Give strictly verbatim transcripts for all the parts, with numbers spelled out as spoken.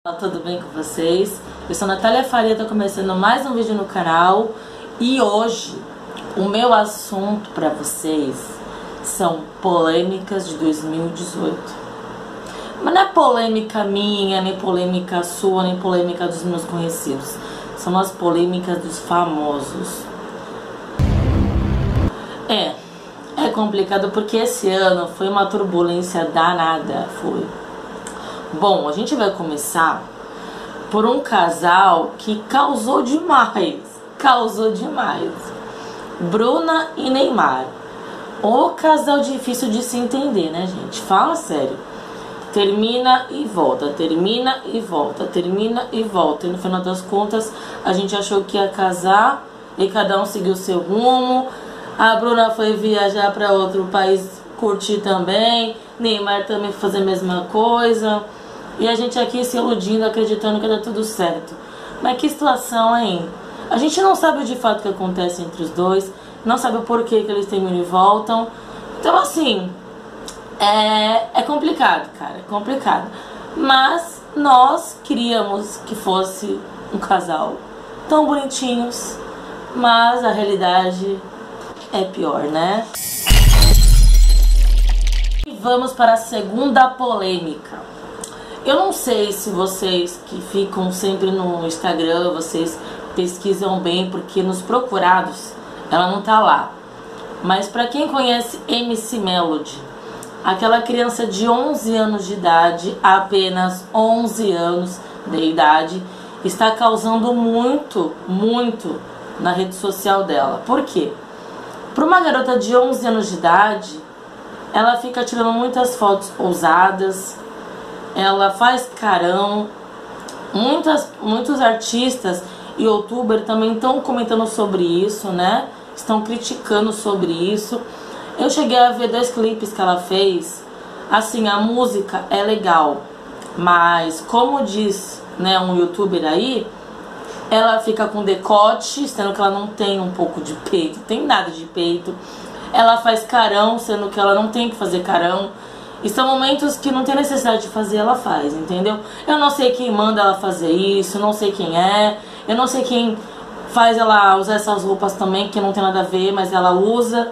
Olá, tudo bem com vocês? Eu sou Natália Faria, tô começando mais um vídeo no canal e hoje o meu assunto para vocês são polêmicas de dois mil e dezoito. Mas não é polêmica minha, nem polêmica sua, nem polêmica dos meus conhecidos. São as polêmicas dos famosos. É, é complicado porque esse ano foi uma turbulência danada, foi. Bom, a gente vai começar por um casal que causou demais, causou demais. Bruna e Neymar. O casal difícil de se entender, né, gente? Fala sério. Termina e volta, termina e volta, termina e volta. E no final das contas, a gente achou que ia casar e cada um seguiu seu rumo. A Bruna foi viajar para outro país curtir também. Neymar também foi fazer a mesma coisa. E a gente aqui se iludindo, acreditando que dá tudo certo. Mas que situação, hein? A gente não sabe de fato o que acontece entre os dois. Não sabe o porquê que eles terminam e voltam. Então assim, é, é complicado, cara. É complicado. Mas nós queríamos que fosse um casal tão bonitinhos. Mas a realidade é pior, né? E vamos para a segunda polêmica. Eu não sei se vocês que ficam sempre no Instagram, vocês pesquisam bem, porque nos procurados ela não tá lá. Mas pra quem conhece M C Melody, aquela criança de onze anos de idade, apenas onze anos de idade, está causando muito, muito na rede social dela. Por quê? Para uma garota de onze anos de idade, ela fica tirando muitas fotos ousadas. Ela faz carão. Muitas, muitos artistas e youtubers também estão comentando sobre isso, né? Estão criticando sobre isso. Eu cheguei a ver dois clipes que ela fez. Assim, a música é legal, mas como diz, né, um youtuber aí, ela fica com decote, sendo que ela não tem um pouco de peito, tem nada de peito. Ela faz carão, sendo que ela não tem que fazer carão. E são momentos que não tem necessidade de fazer, ela faz, entendeu? Eu não sei quem manda ela fazer isso, não sei quem é. Eu não sei quem faz ela usar essas roupas também, que não tem nada a ver, mas ela usa.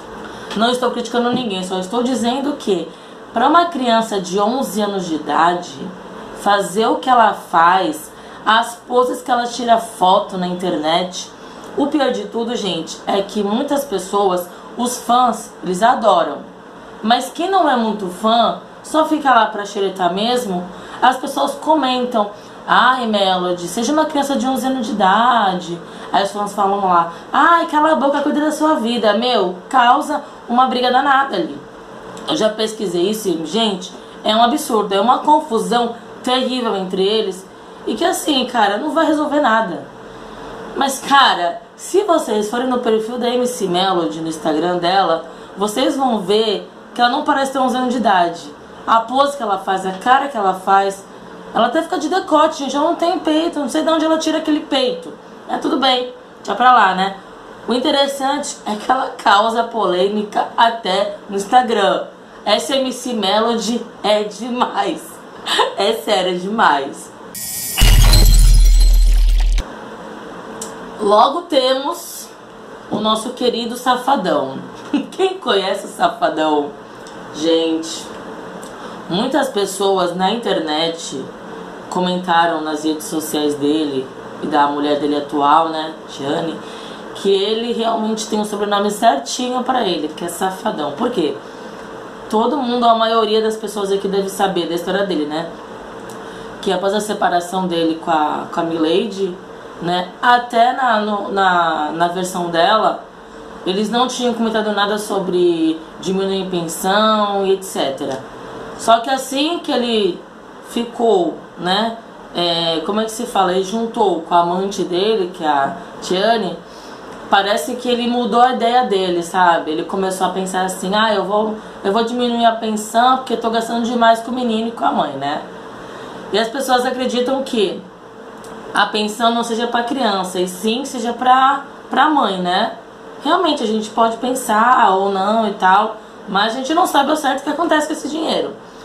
Não estou criticando ninguém, só estou dizendo que para uma criança de onze anos de idade, fazer o que ela faz, as poses que ela tira foto na internet. O pior de tudo, gente, é que muitas pessoas, os fãs, eles adoram. Mas quem não é muito fã, só fica lá pra xeretar mesmo. As pessoas comentam: ai, Melody, seja uma criança de onze anos de idade. Aí os fãs falam lá: ai, cala a boca, cuida da sua vida. Meu, causa uma briga danada ali. Eu já pesquisei isso e, gente, é um absurdo. É uma confusão terrível entre eles. E que assim, cara, não vai resolver nada. Mas, cara, se vocês forem no perfil da M C Melody, no Instagram dela, vocês vão ver que ela não parece ter onze anos de idade. A pose que ela faz, a cara que ela faz, ela até fica de decote, gente. Ela não tem peito, não sei de onde ela tira aquele peito. É tudo bem, deixa pra lá, né? O interessante é que ela causa polêmica até no Instagram. Essa M C Melody é demais. É sério, é demais. Logo temos o nosso querido Safadão. Quem conhece o Safadão? Gente, muitas pessoas na internet comentaram nas redes sociais dele e da mulher dele atual, né, Tiane, que ele realmente tem um sobrenome certinho pra ele, que é Safadão. Por quê? Todo mundo, a maioria das pessoas aqui deve saber da história dele, né? Que após a separação dele com a, com a Milady, né, até na, no, na, na versão dela, eles não tinham comentado nada sobre diminuir pensão e etcétera. Só que assim que ele ficou, né, é, como é que se fala, ele juntou com a amante dele, que é a Tiane, parece que ele mudou a ideia dele, sabe? Ele começou a pensar assim: ah, eu vou, eu vou diminuir a pensão porque eu tô gastando demais com o menino e com a mãe, né? E as pessoas acreditam que a pensão não seja pra criança, e sim seja pra, pra mãe, né? Realmente a gente pode pensar ou não e tal, mas a gente não sabe ao certo o que acontece com esse dinheiro.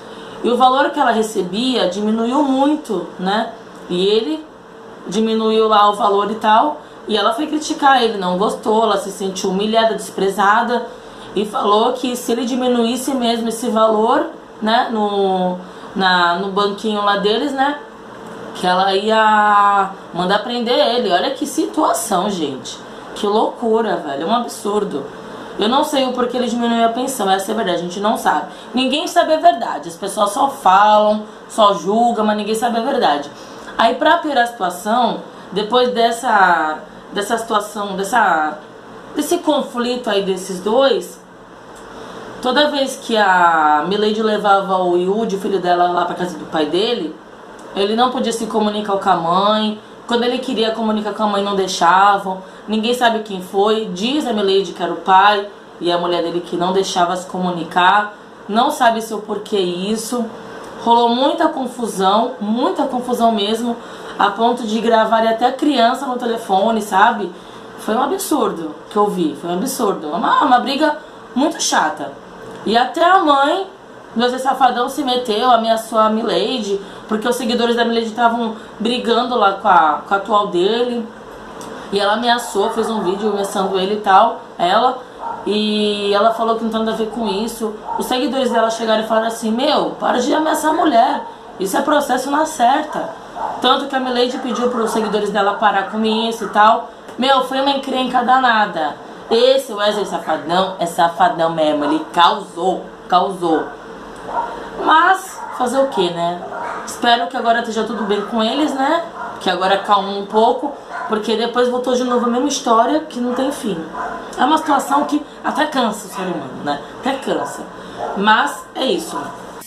E o valor que ela recebia diminuiu muito, né? E ele diminuiu lá o valor e tal. E ela foi criticar ele, não gostou, ela se sentiu humilhada, desprezada. E falou que se ele diminuísse mesmo esse valor, né, no, na, no banquinho lá deles, né, que ela ia mandar prender ele. Olha que situação, gente. Que loucura, velho, é um absurdo. Eu não sei o porquê ele diminuiu a pensão, essa é a verdade, a gente não sabe. Ninguém sabe a verdade, as pessoas só falam, só julgam, mas ninguém sabe a verdade. Aí pra piorar a situação, depois dessa, dessa situação, dessa, desse conflito aí desses dois, toda vez que a Milady levava o Yudi, o filho dela, lá pra casa do pai dele, ele não podia se comunicar com a mãe. Quando ele queria comunicar com a mãe, não deixavam. Ninguém sabe quem foi. Diz a Milady que era o pai e a mulher dele que não deixava se comunicar. Não sabe se o porquê isso. Rolou muita confusão, muita confusão mesmo, a ponto de gravar até a criança no telefone, sabe? Foi um absurdo que eu vi, foi um absurdo. Uma, uma briga muito chata. E até a mãe do Wesley Safadão se meteu, ameaçou a Milady, porque os seguidores da Milady estavam brigando lá com a, com a atual dele. E ela ameaçou, fez um vídeo ameaçando ele e tal, ela. E ela falou que não tem nada a ver com isso. Os seguidores dela chegaram e falaram assim: meu, para de ameaçar a mulher, isso é processo na certa. Tanto que a Milady pediu para os seguidores dela parar com isso e tal. Meu, foi uma encrenca danada. Esse Wesley Safadão é safadão mesmo, ele causou, causou. Mas, fazer o que, né? Espero que agora esteja tudo bem com eles, né? Que agora calmou um pouco, porque depois voltou de novo a mesma história que não tem fim. É uma situação que até cansa o ser humano, né? Até cansa. Mas é isso.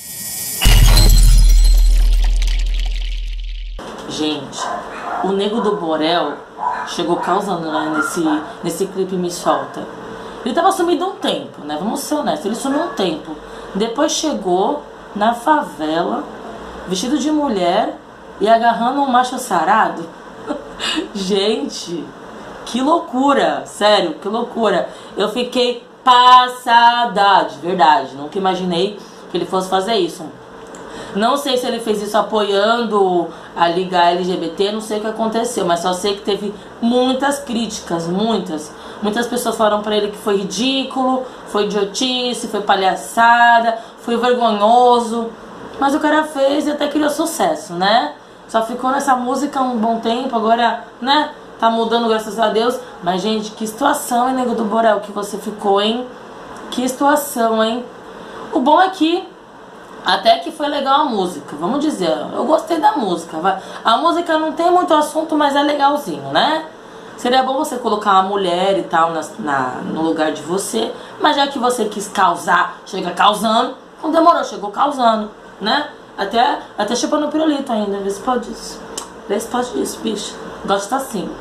Gente, o Nego do Borel chegou causando, né, nesse, nesse clipe Me Solta. Ele tava sumido um tempo, né? Vamos ser honestos, ele sumiu um tempo. Depois chegou na favela, vestido de mulher e agarrando um macho sarado. Gente, que loucura, sério, que loucura. Eu fiquei passada, de verdade, nunca imaginei que ele fosse fazer isso. Não sei se ele fez isso apoiando a Liga L G B T, não sei o que aconteceu, mas só sei que teve muitas críticas, muitas. Muitas pessoas falaram pra ele que foi ridículo, foi idiotice, foi palhaçada, foi vergonhoso. Mas o cara fez e até criou sucesso, né? Só ficou nessa música um bom tempo, agora, né? Tá mudando, graças a Deus. Mas, gente, que situação, hein, Nego do Borel, que você ficou, hein? Que situação, hein? O bom é que até que foi legal a música, vamos dizer, eu gostei da música. A música não tem muito assunto, mas é legalzinho, né? Seria bom você colocar uma mulher e tal na, na, no lugar de você, mas já que você quis causar, chega causando, não demorou, chegou causando, né? Até, até chupando o pirulito ainda, vê se pode isso. Vê se pode isso, bicho. Gosta assim.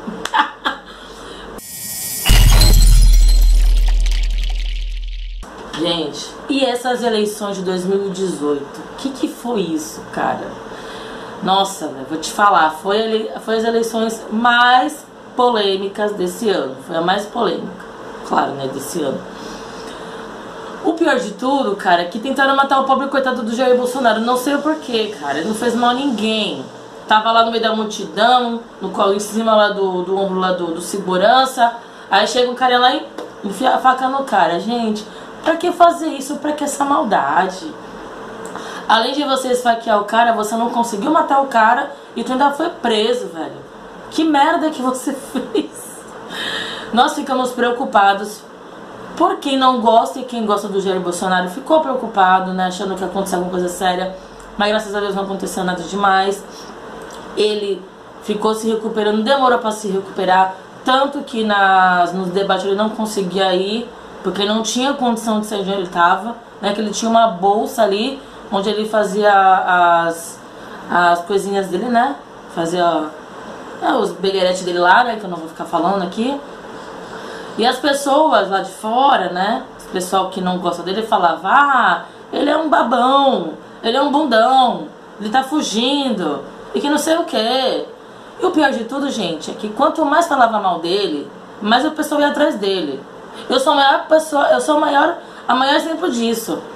Gente, e essas eleições de dois mil e dezoito? O que que foi isso, cara? Nossa, véio, vou te falar, foi, foi as eleições mais polêmicas desse ano. Foi a mais polêmica, claro, né, desse ano. O pior de tudo, cara, é que tentaram matar o pobre coitado do Jair Bolsonaro. Não sei o porquê, cara, ele não fez mal a ninguém. Tava lá no meio da multidão, no colo em cima lá do, do ombro lá do, do segurança. Aí chega um cara lá e enfia a faca no cara. Gente, pra que fazer isso? Pra que essa maldade? Além de você esfaquear o cara, você não conseguiu matar o cara e tu ainda foi preso, velho. Que merda que você fez? Nós ficamos preocupados por quem não gosta, e quem gosta do Jair Bolsonaro ficou preocupado, né? Achando que aconteceu alguma coisa séria. Mas graças a Deus não aconteceu nada demais. Ele ficou se recuperando, demorou pra se recuperar. Tanto que nas, nos debates ele não conseguia ir, porque não tinha condição de sair de onde ele estava, né? Que ele tinha uma bolsa ali, onde ele fazia as, as coisinhas dele, né? Fazia é, os begueretes dele lá, né? Que eu não vou ficar falando aqui. E as pessoas lá de fora, né? O pessoal que não gosta dele falava: ah, ele é um babão, ele é um bundão, ele tá fugindo, e que não sei o que. E o pior de tudo, gente, é que quanto mais falava mal dele, mais o pessoal ia atrás dele. Eu sou a maior pessoa, eu sou a maior, a maior exemplo disso.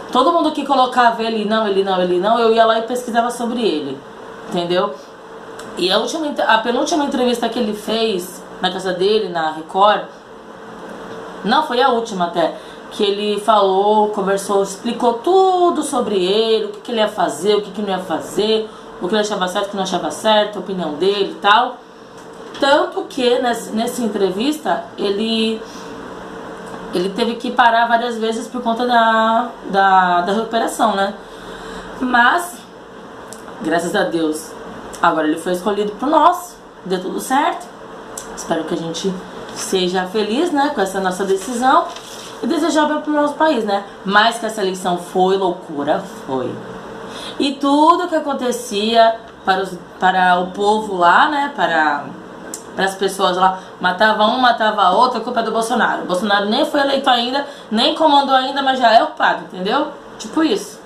Todo mundo que colocava ele não, ele não, ele não, eu ia lá e pesquisava sobre ele, entendeu? E a, última, a penúltima entrevista que ele fez na casa dele, na Record, não, foi a última até, que ele falou, conversou, explicou tudo sobre ele, o que, que ele ia fazer, o que, que não ia fazer, o que ele achava certo, o que não achava certo, a opinião dele e tal. Tanto que nessa, nessa entrevista ele, ele teve que parar várias vezes por conta da, da, da recuperação, né? Mas, graças a Deus, agora ele foi escolhido por nós, deu tudo certo. Espero que a gente seja feliz, né, com essa nossa decisão e desejar bem pro nosso país, né? Mas que essa eleição foi loucura, foi. E tudo que acontecia para, os, para o povo lá, né, para, para as pessoas lá, matava um, matava outro, a culpa é do Bolsonaro. O Bolsonaro nem foi eleito ainda, nem comandou ainda, mas já é o culpado, entendeu? Tipo isso.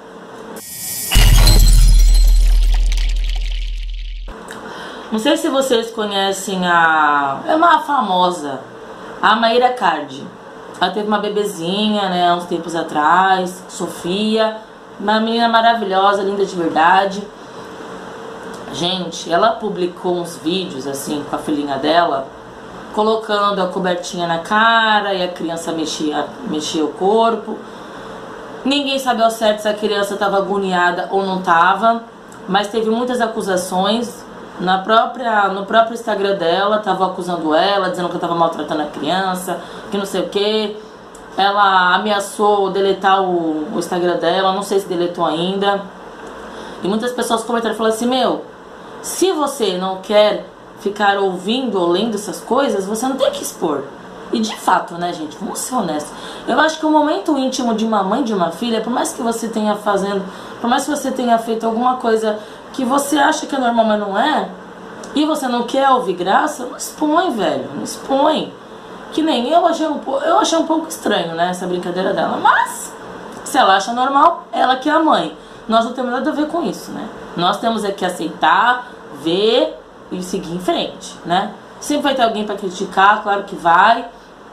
Não sei se vocês conhecem a... é uma famosa, a Mayra Card. Ela teve uma bebezinha, né, há uns tempos atrás, Sofia. Uma menina maravilhosa, linda de verdade. Gente, ela publicou uns vídeos, assim, com a filhinha dela, colocando a cobertinha na cara e a criança mexia, mexia o corpo. Ninguém sabe ao certo se a criança estava agoniada ou não estava, mas teve muitas acusações. Na própria, no próprio Instagram dela, estavam acusando ela, dizendo que eu estava maltratando a criança, que não sei o que. Ela ameaçou deletar o, o Instagram dela, não sei se deletou ainda. E muitas pessoas comentaram e falaram assim, meu, se você não quer ficar ouvindo ou lendo essas coisas, você não tem que expor. E de fato, né, gente, vamos ser honestos. Eu acho que o momento íntimo de uma mãe e de uma filha, por mais que você tenha fazendo, por mais que você tenha feito alguma coisa que você acha que é normal, mas não é, e você não quer ouvir graça, não expõe, velho, não expõe. Que nem eu achei um pouco, eu achei um pouco estranho, né, essa brincadeira dela, mas se ela acha normal, ela que é a mãe. Nós não temos nada a ver com isso, né? Nós temos é que aceitar, ver e seguir em frente, né? Sempre vai ter alguém pra criticar, claro que vai,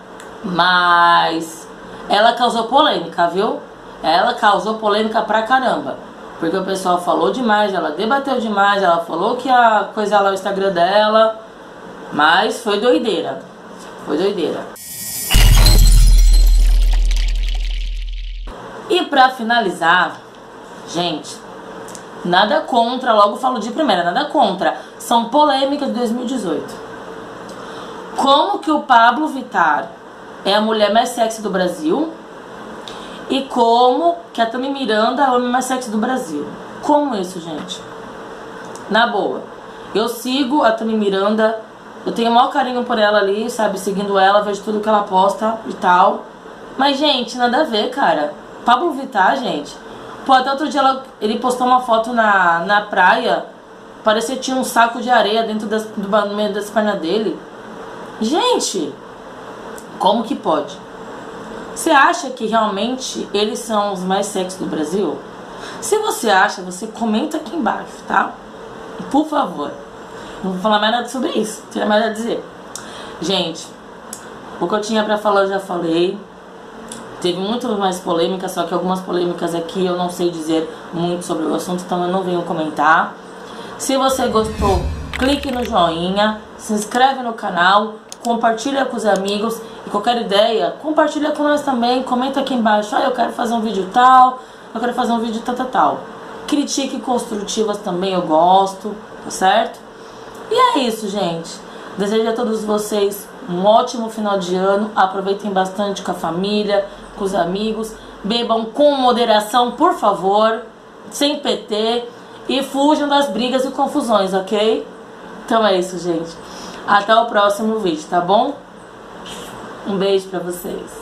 mas ela causou polêmica, viu? Ela causou polêmica pra caramba. Porque o pessoal falou demais, ela debateu demais, ela falou que ia coisar lá o Instagram dela, mas foi doideira. Foi doideira. E pra finalizar, gente, nada contra, logo falo de primeira, nada contra. São polêmicas de dois mil e dezoito. Como que o Pablo Vittar é a mulher mais sexy do Brasil? E como que a Tami Miranda é a homem mais sexy do Brasil? Como isso, gente? Na boa. Eu sigo a Tami Miranda, eu tenho o maior carinho por ela ali, sabe? Seguindo ela, vejo tudo que ela posta e tal. Mas, gente, nada a ver, cara. Pablo Vittar, gente. Pô, até outro dia ela, ele postou uma foto na, na praia. Parecia que tinha um saco de areia dentro das, do, no meio das pernas dele. Gente, como que pode? Você acha que realmente eles são os mais sexy do Brasil? Se você acha, você comenta aqui embaixo, tá? Por favor. Não vou falar mais nada sobre isso. Não tinha mais nada a dizer. Gente, o que eu tinha pra falar eu já falei. Teve muito mais polêmica, só que algumas polêmicas aqui eu não sei dizer muito sobre o assunto, então eu não venho comentar. Se você gostou, clique no joinha, se inscreve no canal, compartilha com os amigos. E qualquer ideia, compartilha com nós também. Comenta aqui embaixo, ah, eu quero fazer um vídeo tal, eu quero fazer um vídeo tal, tal, tal. Critique construtivas também eu gosto, tá certo? E é isso, gente. Desejo a todos vocês um ótimo final de ano. Aproveitem bastante com a família, com os amigos. Bebam com moderação, por favor, sem P T. E fujam das brigas e confusões, ok? Então é isso, gente. Até o próximo vídeo, tá bom? Um beijo pra vocês.